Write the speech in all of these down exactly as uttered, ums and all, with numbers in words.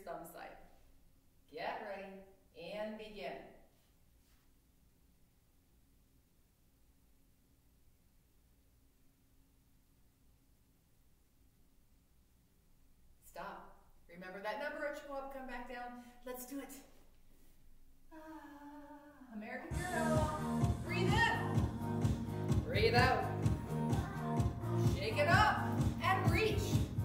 thumb side. Get ready and begin. Stop. Remember that number, arch go up, come back down. Let's do it. Ah, American Girl. Breathe in. Breathe out. Shake it up and reach.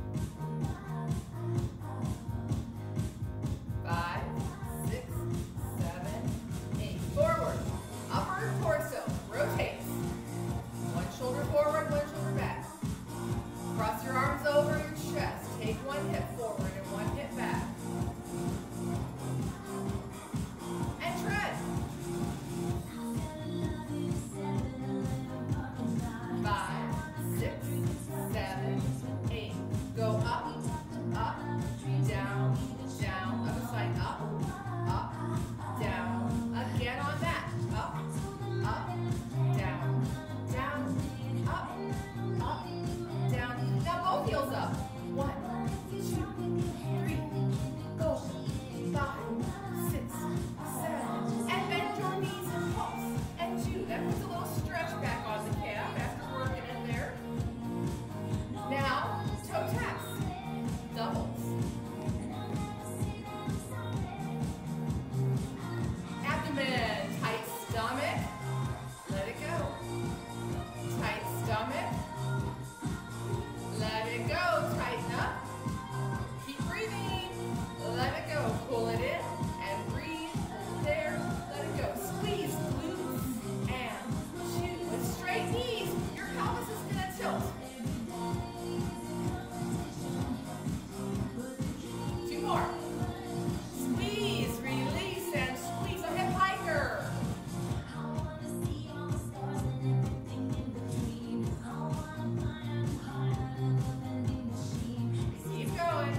Five, six, seven, eight. Forward. Upper torso. Rotates. One shoulder forward, one shoulder back. Cross your arms over your chest. Take one hip forward and one hip back. And tread. Five, six, seven, eight. Go up, up, down, down. Other side, up, up, down. Again on that. Up, up, down, down, up, up, down. Now both heels up. One, two, three, go. Five, six, seven. And bend your knees and pulse. And two. That puts a little stretch back on the calf after working in there. Now, toe taps. Doubles. Abdomen. Tight stomach. Let it go. Tight stomach. Let it go. Tighten up. Keep breathing. Let it go. Pull it in and breathe. There. Let it go. Squeeze glutes and shoot. With straight knees, your pelvis is going to tilt. Two more. Squeeze, release, and squeeze. A hip hiker. Keep going.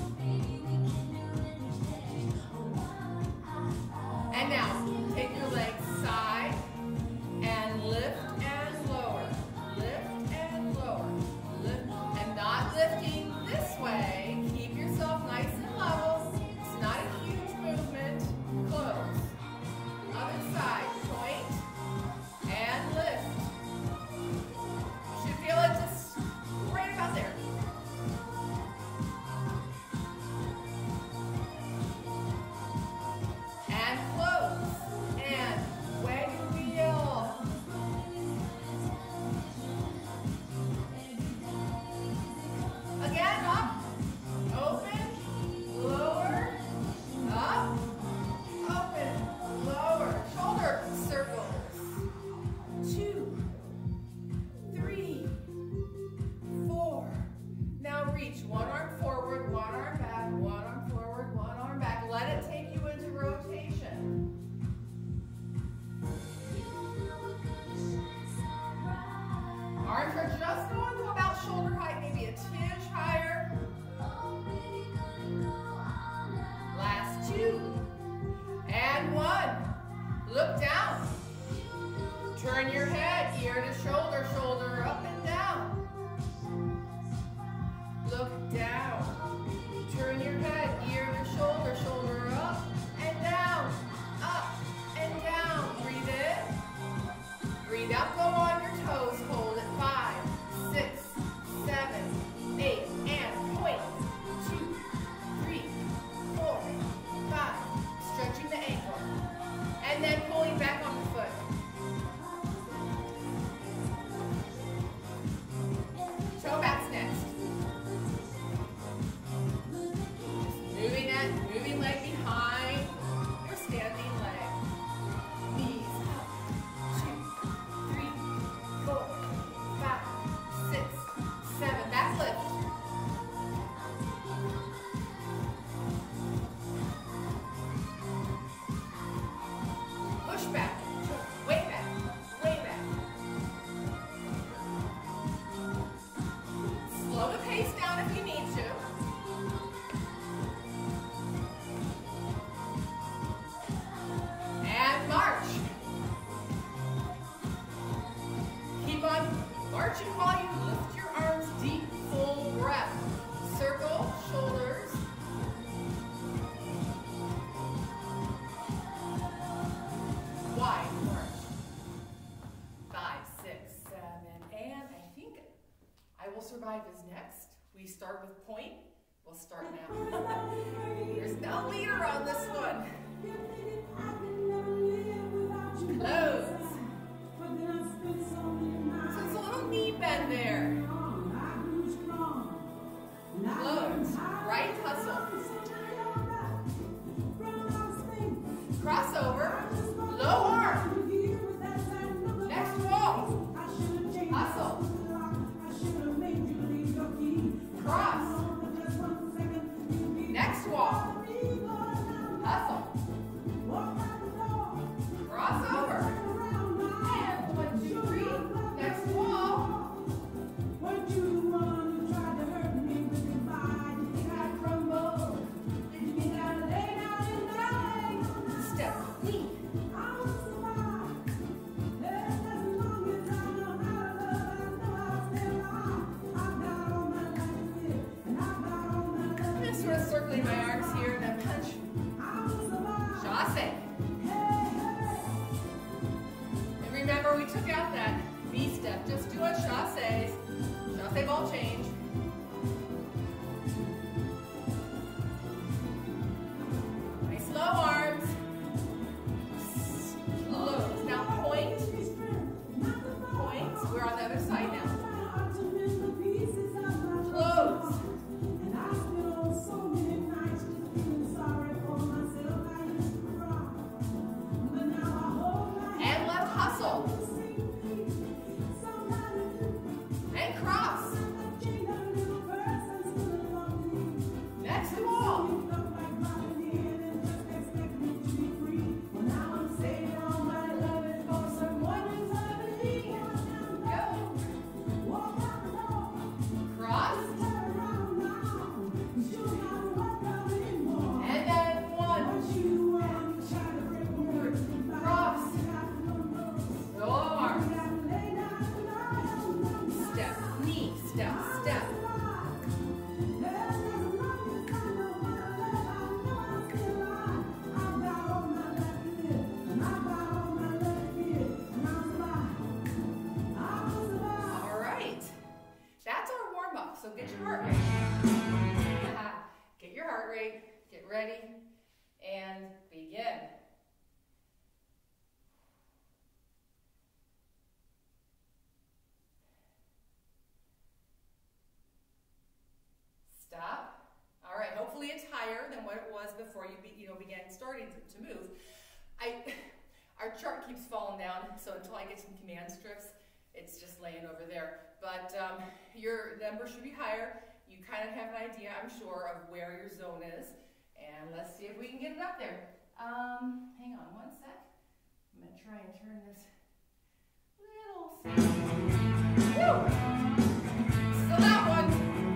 And now, take your legs side and lift and lower. Lift and lower. Lift and not lifting this way. Keep yourself nice and level. It's not a huge movement. Close. Other side. Point and lift. You should feel it just right about there. And close. And wagon wheel. Again, up. Open. Lower. Up. Open. Lower. Shoulder circles. Two. Three. Four. Now reach. One arm forward, one arm back, one arm forward, one arm back. Let it take you into rotation. Arms are just going to about shoulder height, maybe a tinge higher. Last two. And one. Look down. Turn your head, ear to shoulder, shoulder up and down. Look down. Turn your head, ear to shoulder, shoulder up and down. Up and down. Breathe in. Breathe out. Go on your toes. Hold it. Five, six, seven, eight. And point. Two, three, four, five. Stretching the ankle. And then pulling back on the foot. with point. We'll start now. There's no leader on this one. Close. So it's a little knee bend there. Close. Right hustle. Crossover. Low arm. Next wall. Hustle. Cross. Next wall. Hustle. Cross over. And one, two, three. Next wall. Step, knee. I'm just sort of circling my arms here and then punch. Chasse. And remember, we took out that V step. Just do a chasses. Chasse ball change. Nice low arms. Close. Now point. Point. We're on the other side now. Close. And left hustle. And cross. Next wall. So get your heart rate. Get your heart rate, get ready, and begin. Stop. All right, hopefully it's higher than what it was before you be, you know, began starting to, to move. I, our chart keeps falling down, so until I get some command strips, it's just laying over there. But um, your number should be higher. You kind of have an idea, I'm sure, of where your zone is. And let's see if we can get it up there. Um, hang on one sec. I'm going to try and turn this little... Woo! Still that one.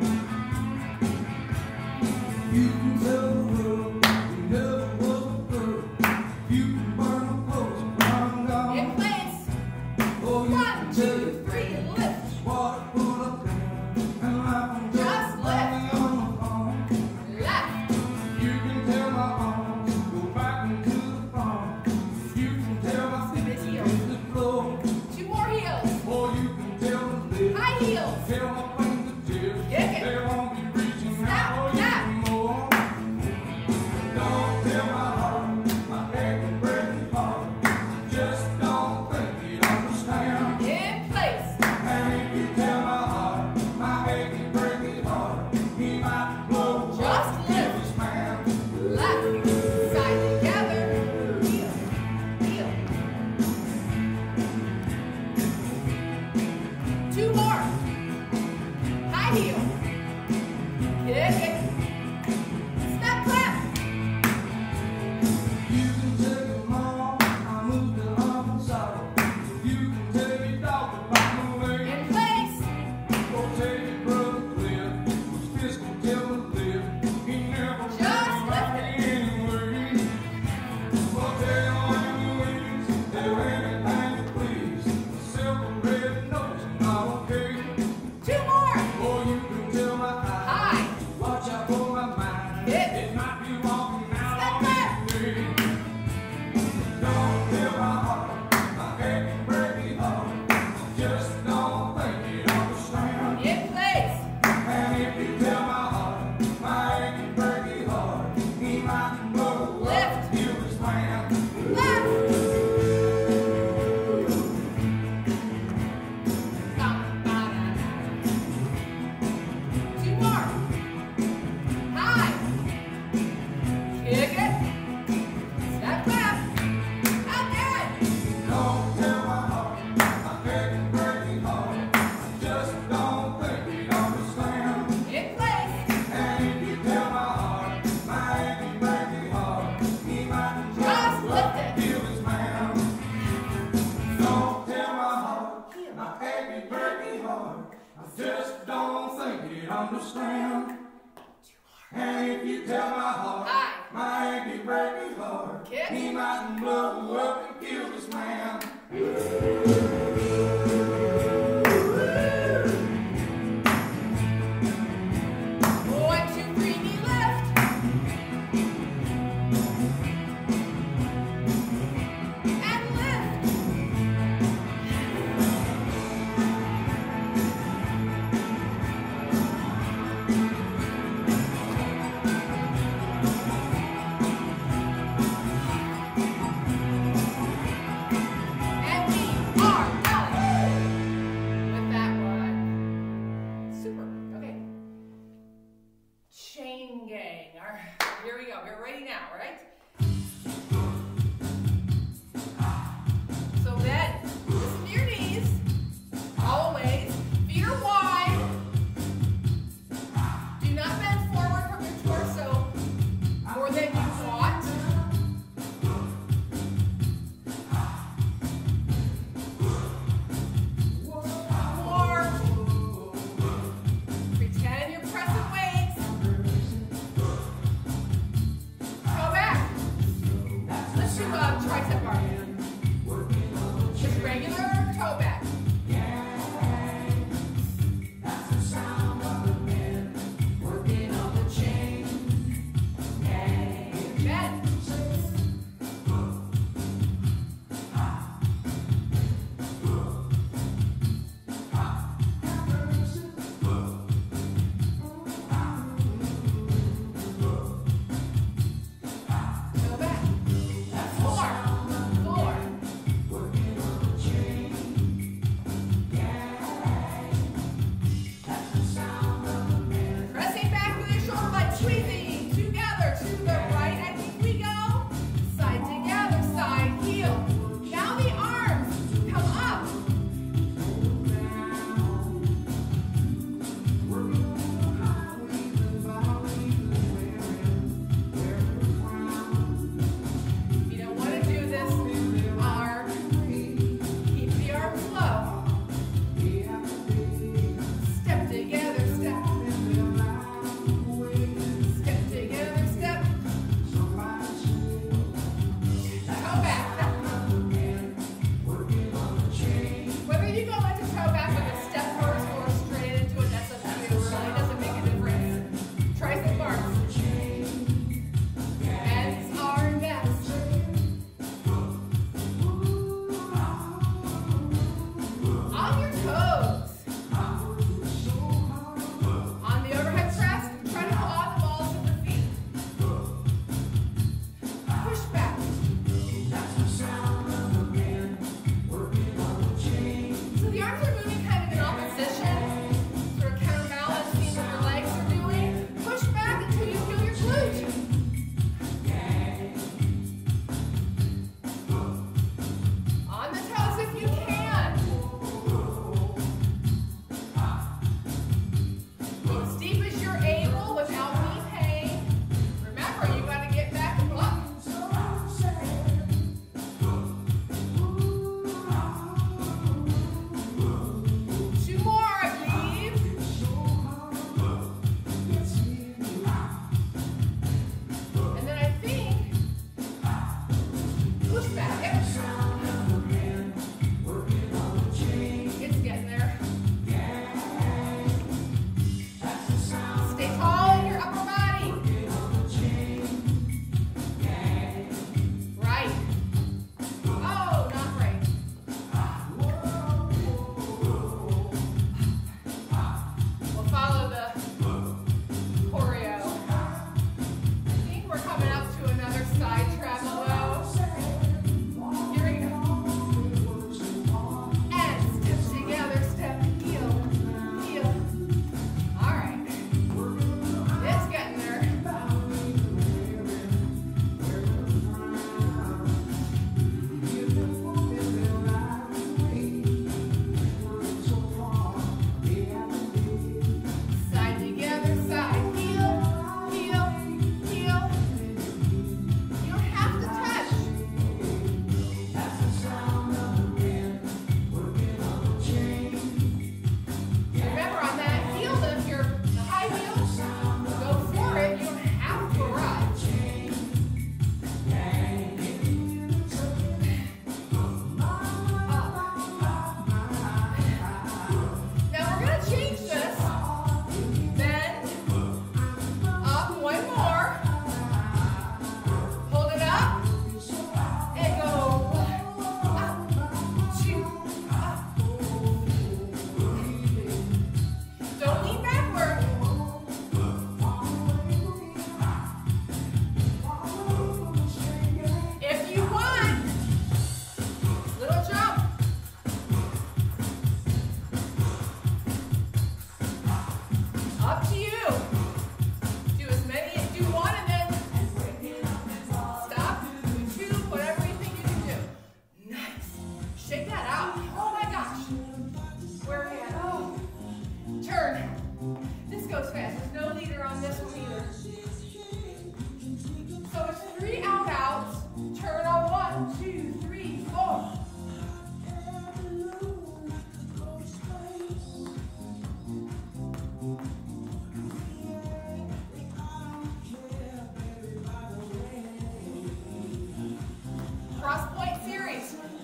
You can tell the world you never was a girl. You can burn a post, I'm gone. In place. Oh, you one, two, three, and lift. Water pull up and laugh. Just lift. Left. You can tell my arms go back into the farm. You can tell my feet hit the floor. Two more heels. Or you can tell the lift. High heel. slam. And if you tell my heart, High. might be breaking hard. Kick. He might blow up and kill this man. One, two, three, knee lift. And lift. And we are done with that one. Super. Okay. Chain gang. All right. Here we go. We're ready now, right? So then, listen to your knees. Always. Feet are wide. Do not bend forward from your torso more than you want. More. Pretend you're pressing weights. Go back. Let's do a tricep bar. Just regular toe back. Bend. Go back. Four. Four.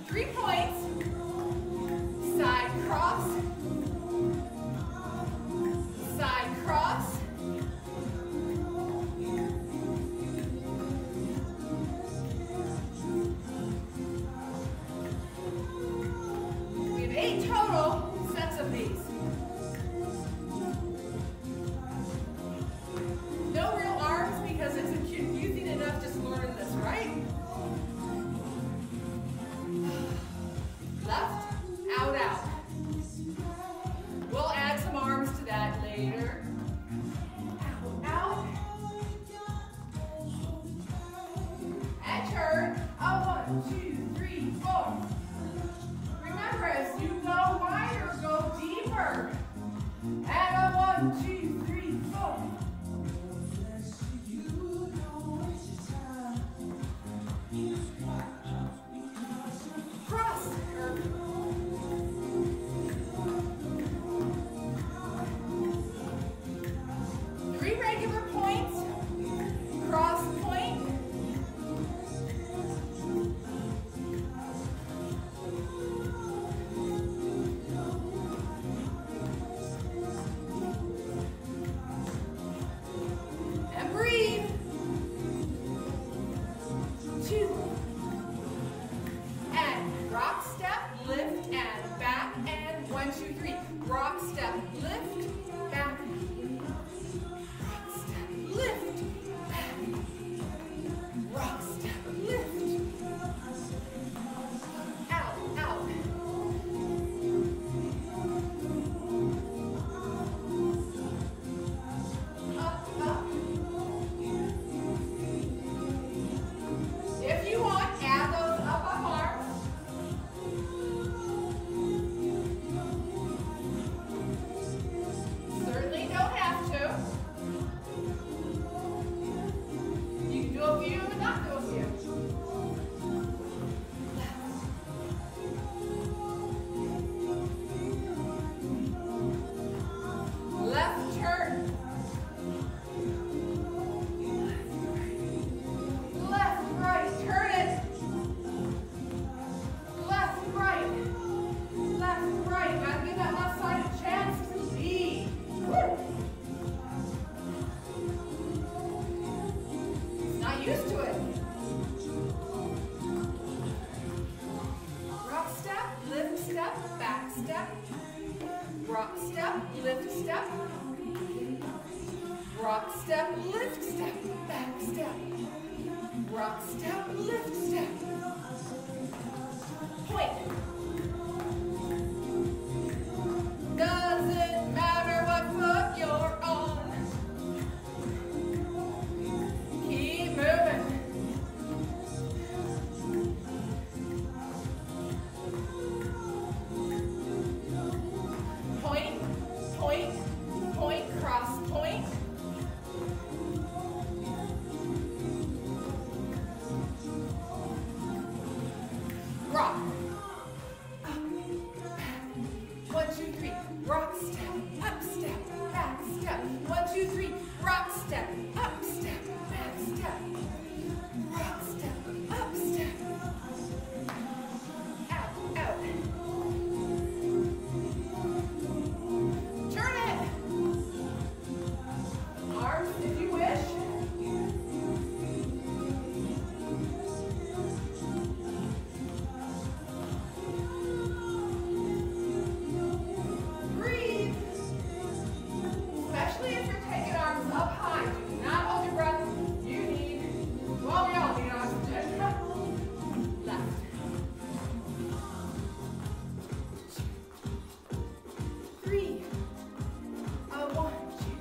Three points. Side cross. Side cross. We have eight total sets of these. No real arms because it's confusing enough just learning this, right? Left, out, out. We'll add some arms to that later. Out, out. And turn. A one, two, three, four. Remember, as you go wider, go deeper. And a one, two, three, four. Cross. Three regular points. Cross point. And breathe. Two. And rock step, lift, and back, and one, two, three. Rock step, lift, back. Rock step, lift, back. Rock step, lift. Out, out. Up, up. If you want, add those up up arms. Certainly don't have to. You can do a few and not do a few. Left turn. Left, right, turn it. Left, right. Left, right. Gotta give that left side a chance to lead. Woo. It's not used to it. Rock step, lift step, back step. Rock step, lift step. Rock step, lift step, back step. Rock step, lift step. Point. Doesn't matter what foot you're on. Keep moving. Point, point, point, cross point. Rock. Up, back. One, two, three. Rock step, up step, back step. One, two, three. Rock step, up step, back step. Rock step, up step. Out, out. Turn it. Arms if you wish. Breathe. Especially if you're taking arms up high. Do not hold your breath. You need, well, we all need oxygen. Left. Three. A one, two.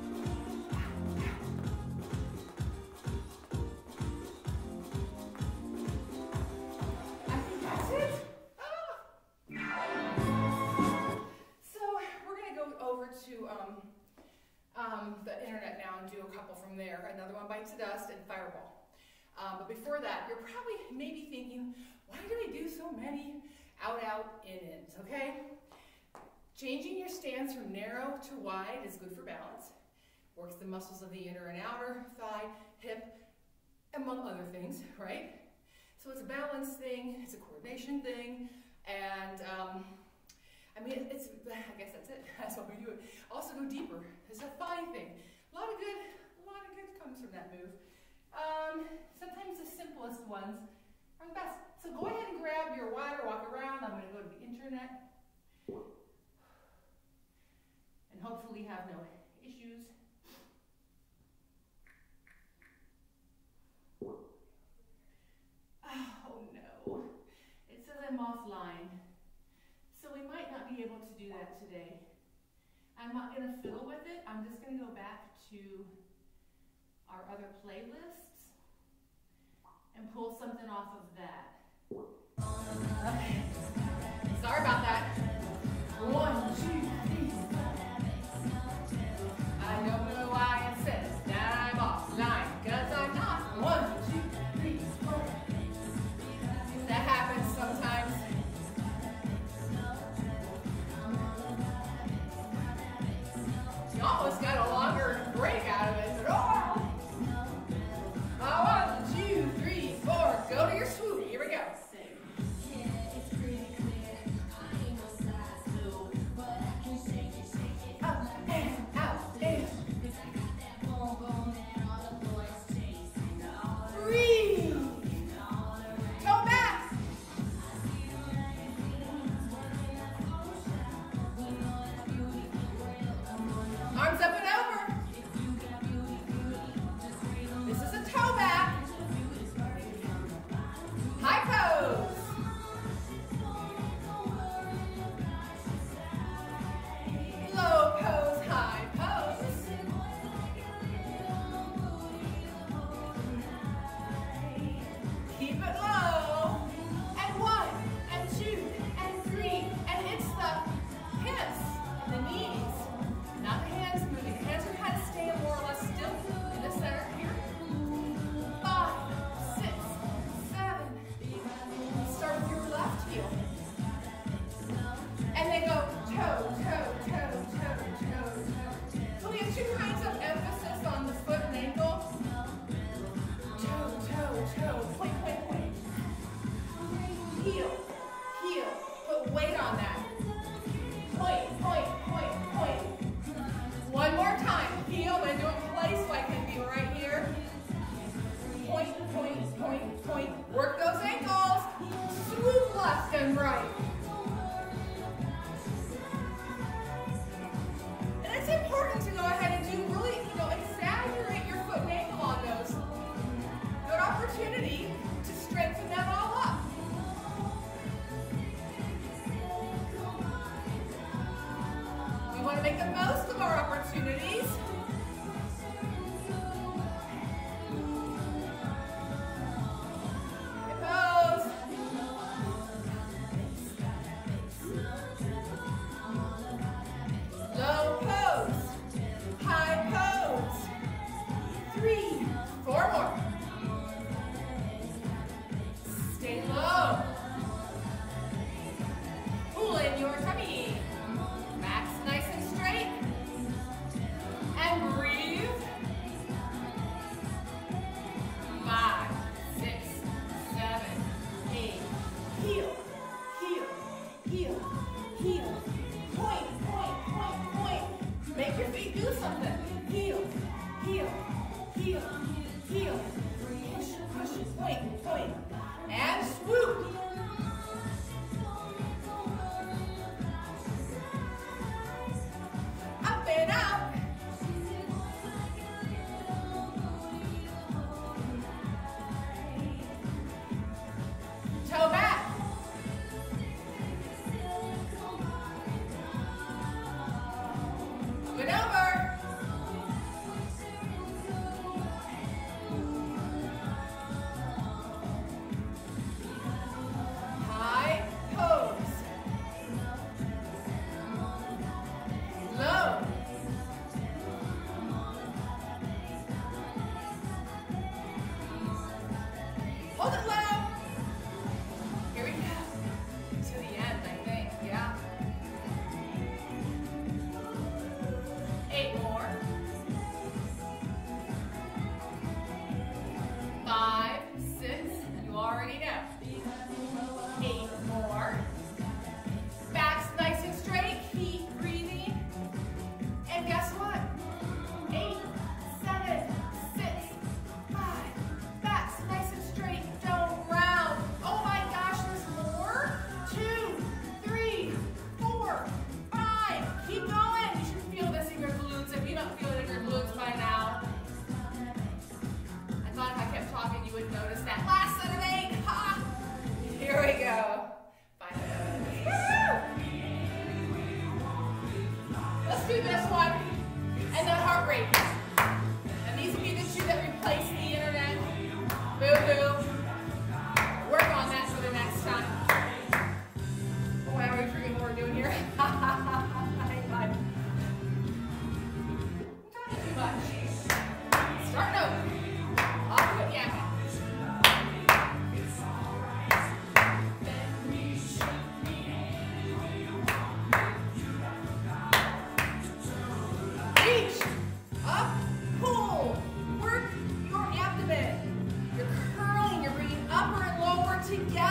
I think that's it. Ah. So we're gonna go over to um, um, the internet now and do a couple from there. Another one, bites the dust, and fireball. Um, but before that, you're probably maybe thinking, why do we do so many out, out, in, ins? Okay. Changing your stance from narrow to wide is good for balance. Works the muscles of the inner and outer thigh, hip, among other things, right? So So it's a balance thing, it's a coordination thing, and um, I mean, it's, I guess that's it. That's why we do it. Also go deeper. It's a fine thing. A lot of good, a lot of good comes from that move. Um, sometimes the simplest ones are the best. So go ahead and grab your water, walk around. I'm going to go to the internet. And hopefully have no issues. Oh no. It says I'm offline. So we might not be able to do that today. I'm not going to fiddle with it. I'm just going to go back to our other playlists and pull something off of that. Okay. Sorry about that. One, two, three. I don't know why it says that I'm offline, because I'm not. One, two, three, four. That happens sometimes. You almost got a longer break out of it. Oh! Uh, one, two, three, four. Go to your swoop. Here we go. Up and out and breathe. Toe back. Arms up and over. This is a toe back. High pose. Low pose, high pose. Keep it low. And one, and two, and three. And it's the hips and the knees. Not the hands moving. The hands are kind of staying more or less still in the center here. Five, six, seven. Start with your left heel. And then go toe, toe, toe, toe, toe, toe. So we have two kinds of emphasis on the foot and ankle. Toe, toe, toe. Point, point, point. Heel, heel. Put weight on that. Point, point, point, point. One more time. Heel, I'm going to do it place so I can be right here. Point, point, point, point. Work those ankles. Swoop left and right. And it's important to go ahead and do really, you know, exaggerate your foot and ankle on those. Good opportunity to strengthen them all up.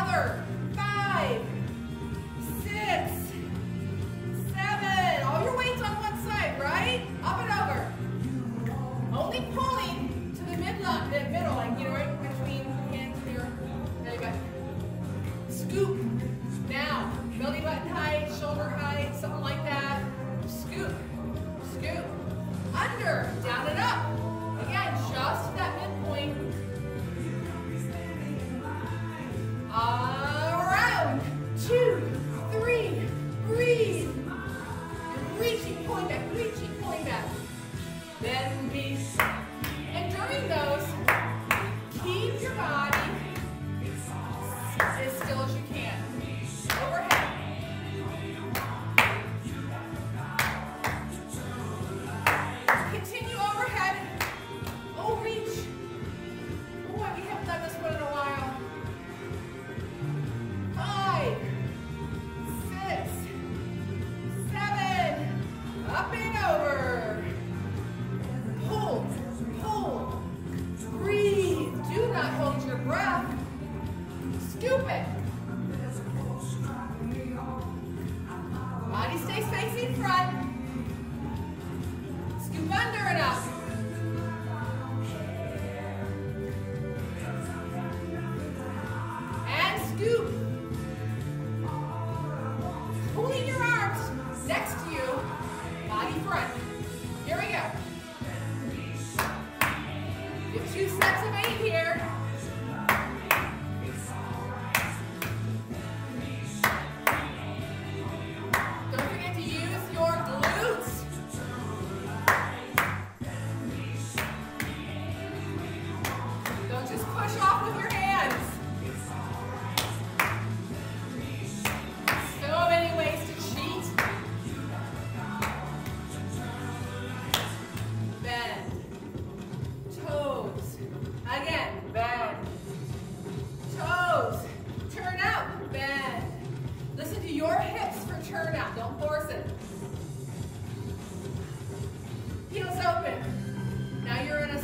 another. Five, six, seven. All your weight's on one side, right? Up and over. Only pulling to the mid the middle, like, you know, right between the hands here. There you go. Scoop. Now, belly button height, shoulder height, something like that. Scoop. Scoop. Under. Down and up. Again, just that midpoint. Around. Two, three. Breathe. You're reaching, pulling back, reaching, pulling back. Then release. And during those, keep your body as still as you can. Overhead. Continue overhead. Oh, reach. Oh, we haven't done this one in a while. Five, six, seven, up and over. Pull, pull, breathe. Do not hold your breath. Scoop it. Body stays facing front. Scoop under and up. And scoop. Pulling your arms next to you. Body front. Here we go. Get two sets of eight here. Don't forget to use your glutes. Don't just push off with your hands. So many ways to cheat. Bend. Toes. Again, bend. Toes. Turn out. Bend. Listen to your hips for turn out. Don't force it. Heels open. Now you're in a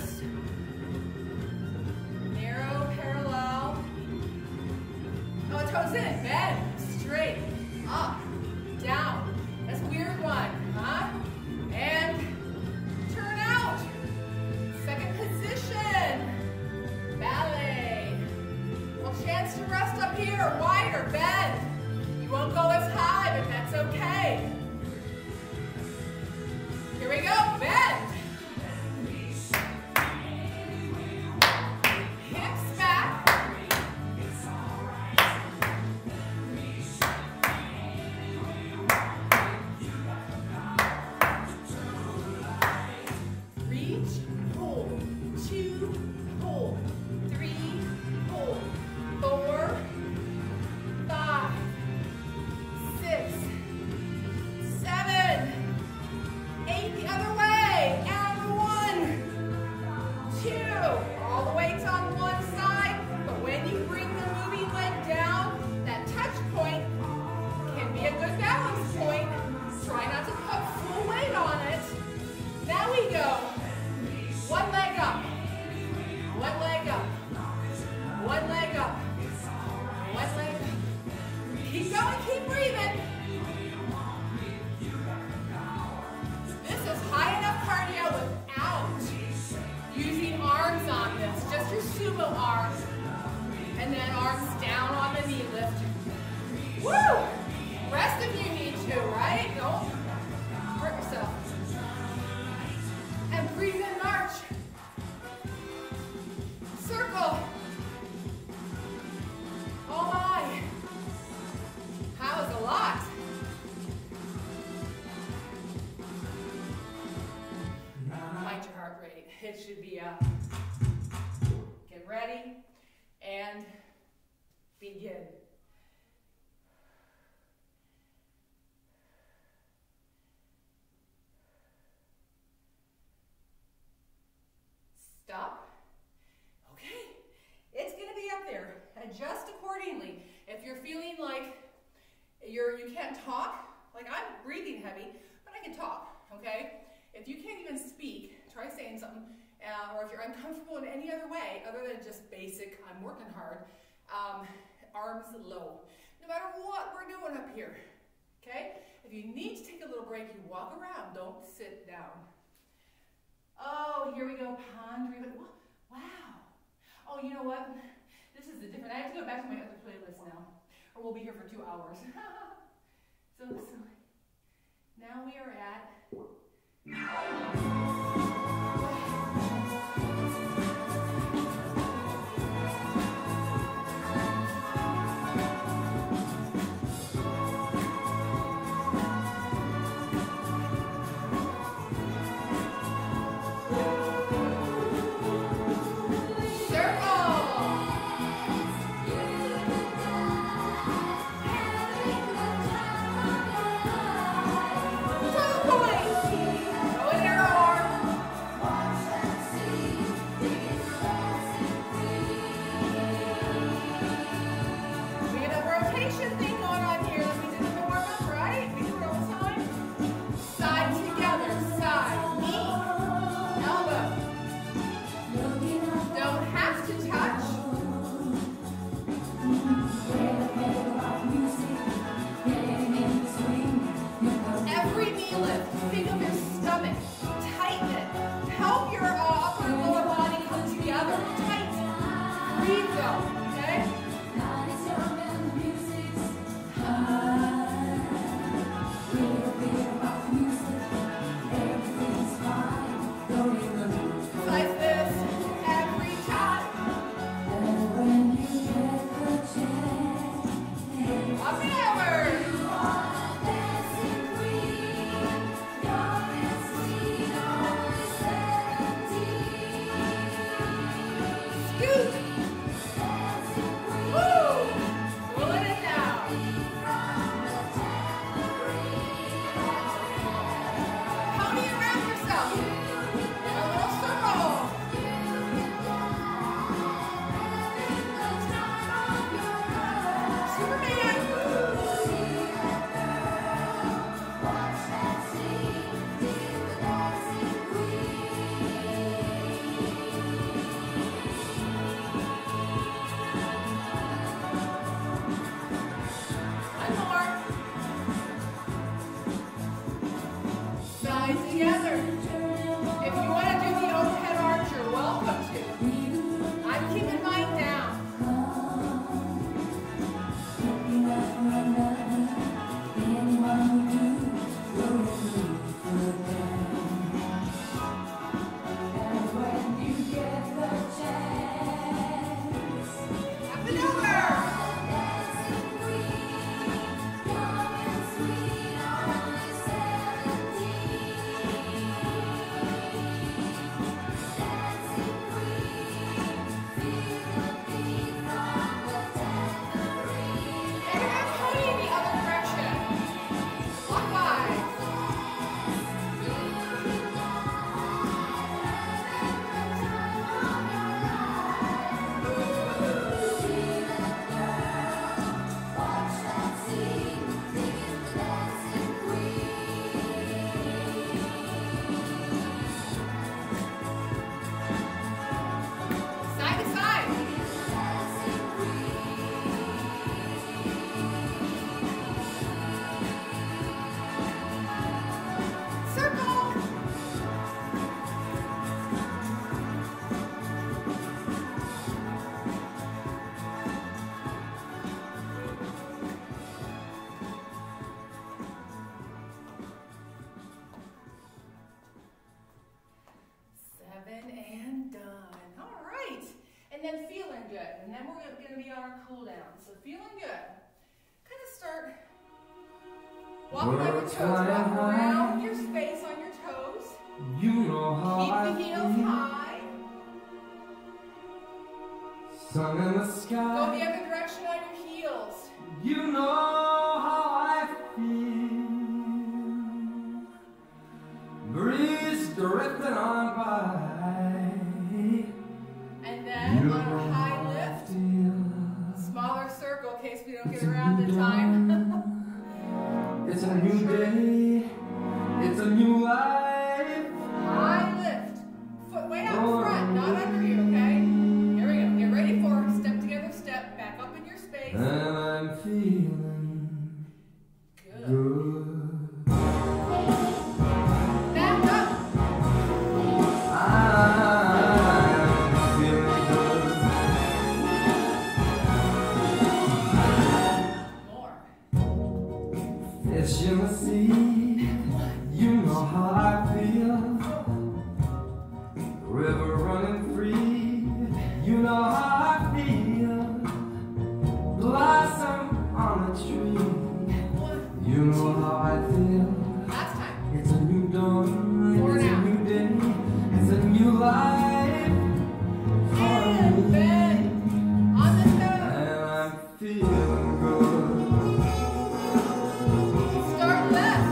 narrow parallel. Oh, toes in. Bend. Straight. Up. Down. That's a weird one, huh? And turn out. Second position. Ballet. Well, chance to rest up here. Wider. Bend. You won't go as high, but that's okay. Here we go. Bend. Hips back. Reach, pull, two, pull, three, pull, four, five, six, seven, eight, the other way, and one, two, all the weight's on one side, but when you bring the moving leg down, that touch point can be a good balance point. Try not to put full weight on it. Now we go. One leg up. One leg up. One leg up. One leg up. Keep going, keep breathing. This is high enough cardio without using arms on this. Just your sumo arms. And then arms down on the knee lift. Woo! Rest if you need to, right? Don't hurt yourself. And breathe in, march. Circle. Oh my. That was a lot. Mind your heart rate. It should be up. Get ready and begin. Stop. Okay, it's going to be up there. Adjust accordingly. If you're feeling like you're you can't talk, like I'm breathing heavy, but I can talk. Okay. If you can't even speak, try saying something. Uh, or if you're uncomfortable in any other way, other than just basic, I'm working hard. Um, arms arms low. No matter what we're doing up here, okay? If you need to take a little break, you walk around, don't sit down. Oh, here we go, pondering. Wow. Oh, you know what? This is a different, I have to go back to my other playlist now, or we'll be here for two hours. so, so, now we are at... then feeling good. And then we're going to be on our cool down. So feeling good. Kind of start walking on your toes. Walk around your space on your toes. You know how Keep the heels high. Sun in the sky. Go the other direction on your heels. You know how I feel. Breeze drifting on by. And then on a high lift, smaller circle in case we don't get around in time. It's a new day. It's a new life. High lift. Foot way out front, not under you, okay? Here we go. Get ready for step together, step back up in your space. I'm feeling Good. good. Back up. I'm feeling good. More. Fish in the sea, you know how I feel. River running free, you know how I feel. Blossom on a tree, you know how I feel. Last time. It's a new dawn, Four it's a now. new day, it's a new life for And me. bend on the toes. And I'm feeling good. Start left.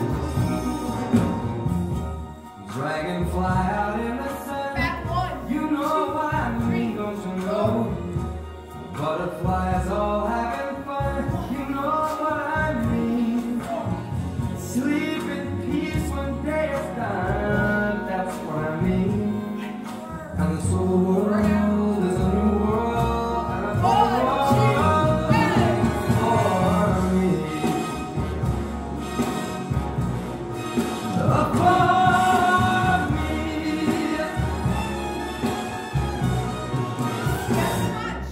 Dragonfly out in the sun. Back one. You know what I mean, don't you know? Butterflies all having fun. You know what I mean. Sleep in peace when day is done. That's what I mean. And this whole world is a new world. And a whole One, world two, bend. for me. Above me. Yes, touch.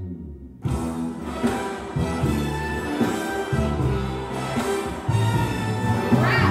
Wrap.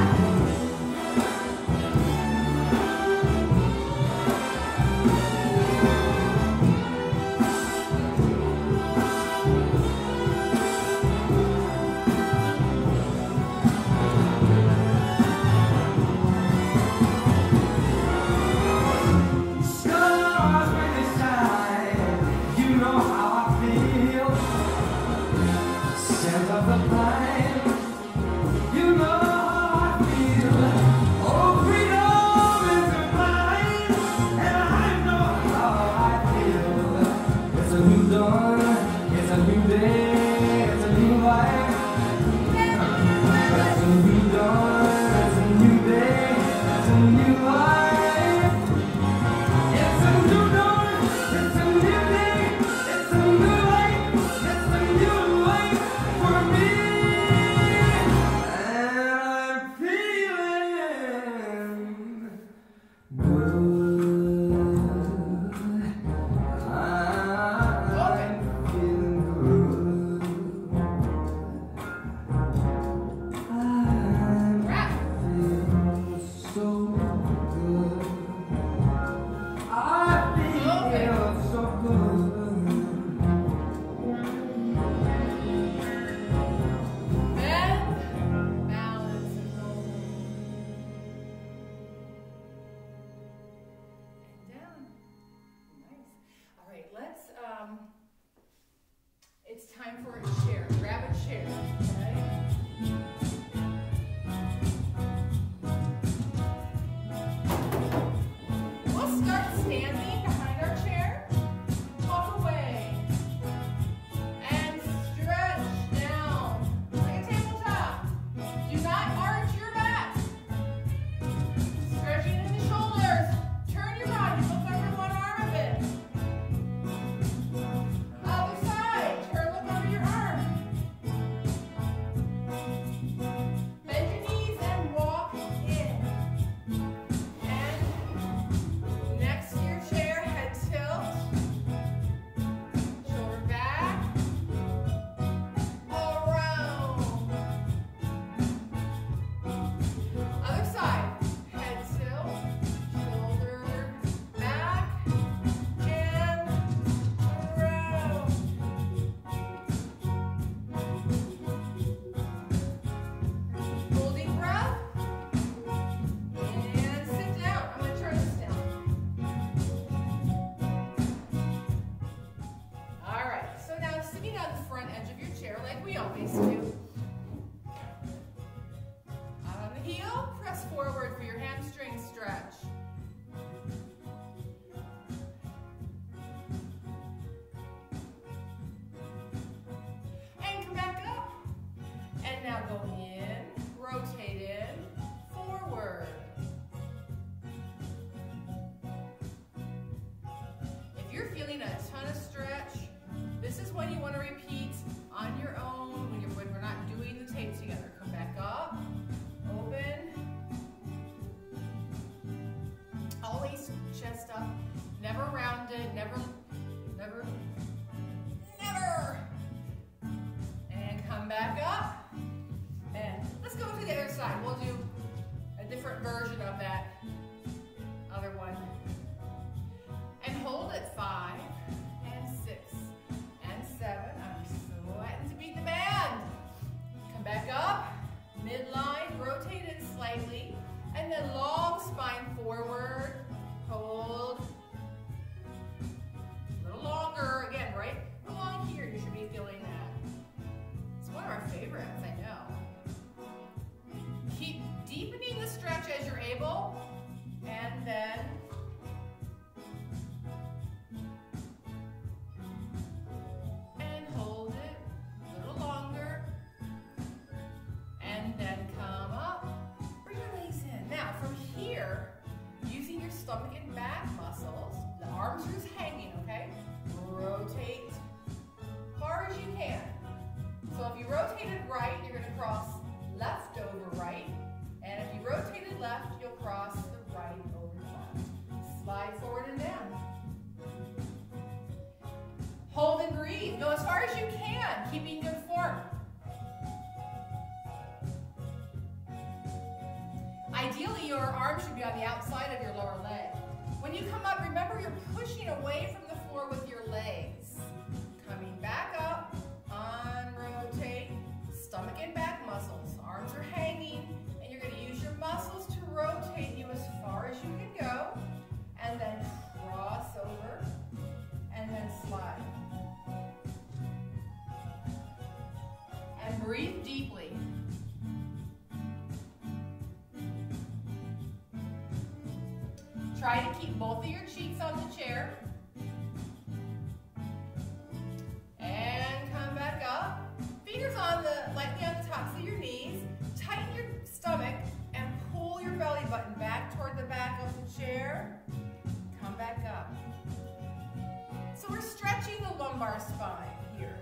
Stars really shine, you know how I feel. Scent of the pine, you know how I feel. Oh, freedom is mine, and I know how I feel. It's a new dawn, it's a new day, it's a new life. It's a new dawn, it's a new day, it's a new life. It's a new dawn, it's a new day, it's a new life, it's a new life for me. And I'm feeling good. I'm feeling good. I'm Wrap. feeling so good. I feel so good. Bend. Balance and roll. And down. Nice. All right, let's, um, it's time for a chair. Grab a chair. Okay? We'll start standing behind our chair. Walk away. And stretch down like a tabletop. Do not arch your back. Stretching in the shoulders. Turn your body. Look over one arm a bit. Other side. Turn, look over your arm. Bend your knees and walk in. And next to your chair, head tilt. Shoulder back. Around. Other side. Head tilt. Shoulder back. And around. Holding breath. And sit down. I'm going to turn this down. All right. So now sitting on the front edge of your chair like we always do. Out on the heel, press forward for your hamstring stretch. And come back up. And now go in, rotate in, forward. If you're feeling a ton of stretch, this is when you want to repeat on your own come back up. And let's go to the other side. We'll do a different version of that other one. And hold it, five, and six, and seven. I'm sweating to beat the band. Come back up, midline, rotate it slightly, and then long spine forward, hold. A little longer, again, right along here, you should be feeling that. It's one of our favorites, I know. Keep deepening the stretch as you're able, and then and hold it a little longer, and then come up, bring your legs in. Now from here, using your stomach and back muscles, the arms are just hanging, okay? Rotate far as you can. So if you rotated right, you're going to cross left over right. And if you rotated left, you'll cross the right over left. Slide forward and down. Hold and breathe. Go as far as you can, keeping good form. Ideally, your arms should be on the outside of your lower leg. When you come up, remember you're pushing away from the floor with your legs. Coming back up, unrotate, stomach and back muscles. Arms are hanging, and you're going to use your muscles to rotate you as far as you can go, and then cross over, and then slide. And breathe deeply. Try to keep both of your cheeks on the chair. And come back up. Fingers on the, lightly on the tops of your knees. Tighten your stomach and pull your belly button back toward the back of the chair. Come back up. So we're stretching the lumbar spine here.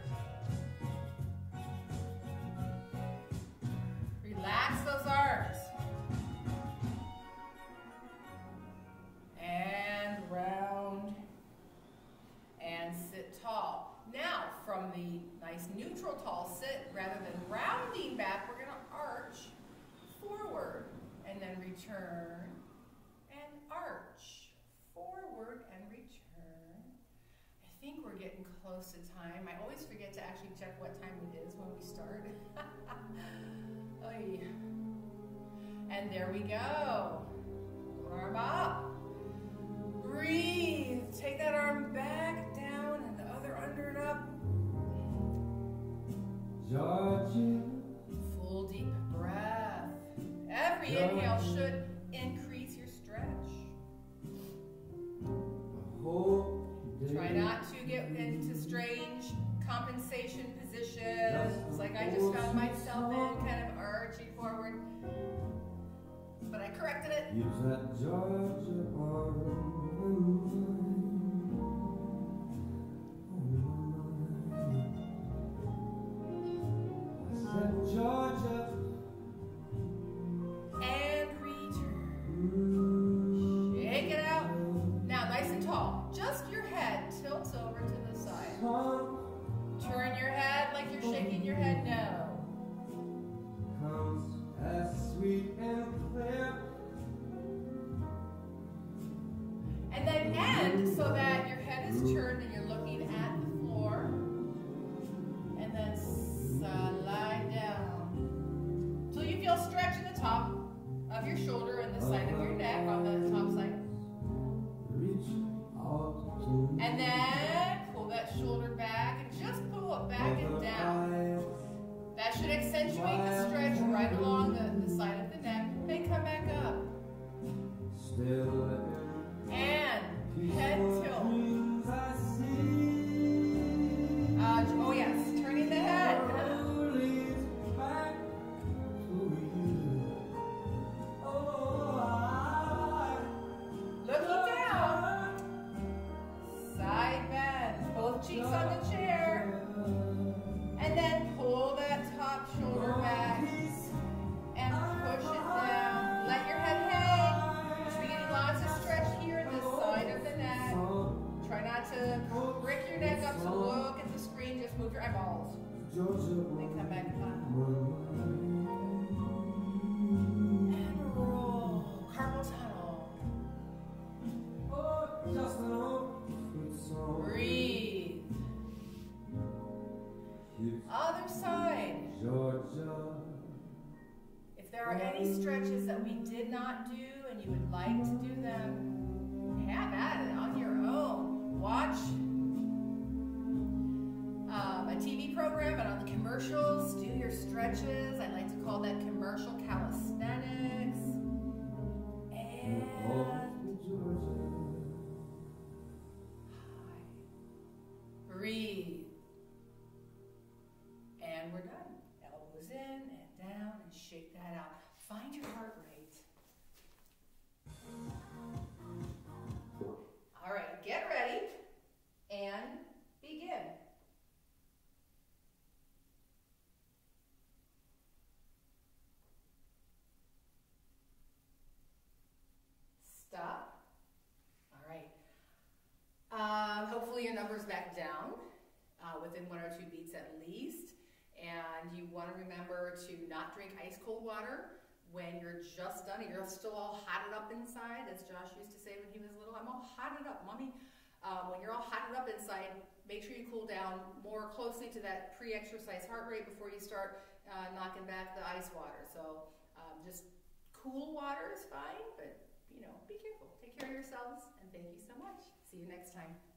Relax those arms. And round. And sit tall. Now, from the nice neutral tall sit, rather than rounding back, we're going to arch forward and then return and arch forward and return. I think we're getting close to time. I always forget to actually check what time it is when we start. Oy. And there we go. Arm up. Breathe. Take that arm back, down, and the other under and up. Georgia. Full deep breath. Every inhale should increase your stretch. Try not to get into strange compensation positions, like I just found myself in, kind of arching forward. But I corrected it. Use that Georgia arm. I said Georgia. And return. Shake it out. Now, nice and tall. Just your head tilts over to the side. Turn your head like you're shaking your head no. Comes as sweet and clear. And then end so that your head is turned and you're looking at the floor. And then slide down. Till you feel stretch in the top of your shoulder and the side of your neck on the top side. And then pull that shoulder back and just pull it back and down. That should accentuate the stretch right along the, the side of the neck. Then come back up. And head tilt. Uh, oh yes, turning the head. Looking down. Side bend. Both cheeks on the chair. And then pull that top shoulder back and push it down. Let your head hang. You're getting lots of stretch here in the side of the neck. Try not to break your neck up, so look at the screen, just move your eyeballs. They come come back up. And roll. Carpal tunnel. Oh, just an old song. Breathe. Other side. Georgia. If there are any stretches that we did not do and you would like to do them, have at it on your own. Watch um, a T V program, and on the commercials, do your stretches. I like to call that commercial calisthenics. And high. Breathe. And we're done. Elbows in and down and shake that out. Find your heart rate. All right, get ready and begin. Stop. All right. Um, hopefully your number's back down uh, within one or two beats at least. And you want to remember to not drink ice cold water when you're just done. You're still all hotted up inside, as Josh used to say when he was little. I'm all hotted up, Mommy. Um, when you're all hotted up inside, make sure you cool down more closely to that pre-exercise heart rate before you start uh, knocking back the ice water. So um, just cool water is fine, but you know, be careful. Take care of yourselves, and thank you so much. See you next time.